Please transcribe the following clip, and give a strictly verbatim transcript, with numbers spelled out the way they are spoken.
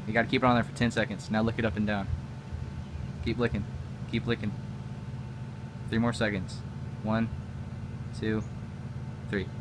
You gotta keep it on there for ten seconds. Now lick it up and down. Keep licking. Keep licking. Three more seconds. One, two, three.